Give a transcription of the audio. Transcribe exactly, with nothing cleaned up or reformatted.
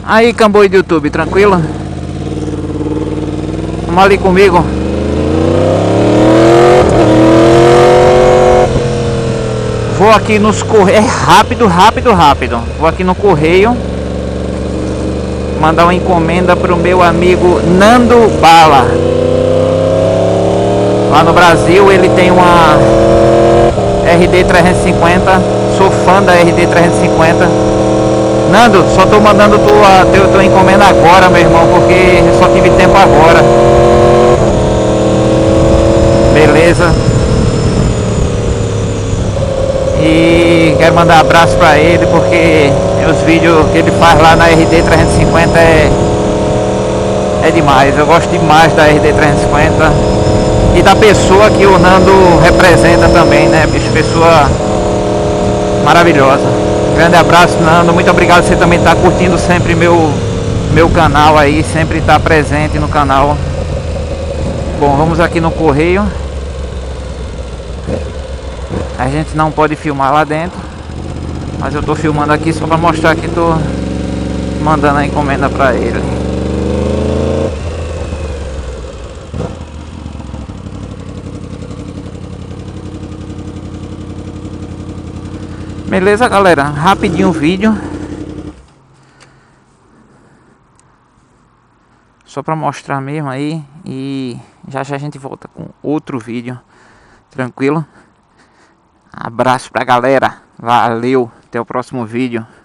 Aí, Camboi do YouTube, tranquilo? Vamos ali comigo. Vou aqui nos correios. É rápido, rápido, rápido. Vou aqui no correio mandar uma encomenda pro meu amigo Nando Bala. Lá no Brasil ele tem uma R D trezentos e cinquenta. Sou fã da R D trezentos e cinquenta. Nando, só tô mandando tua, tua, tua encomenda agora, meu irmão, porque eu só tive tempo agora. Beleza. E quero mandar abraço pra ele, porque os vídeos que ele faz lá na R D trezentos e cinquenta é, é demais. Eu gosto demais da R D trezentos e cinquenta e da pessoa que o Nando representa também, né, bicho? Pessoa maravilhosa. Grande abraço, Nando. Muito obrigado. Você também tá curtindo sempre meu, meu canal aí, sempre tá presente no canal. Bom, vamos aqui no correio. A gente não pode filmar lá dentro, mas eu tô filmando aqui só pra mostrar que tô mandando a encomenda pra ele. Beleza, galera? Rapidinho o vídeo, só pra mostrar mesmo aí. E já já a gente volta com outro vídeo. Tranquilo? Abraço pra galera. Valeu. Até o próximo vídeo.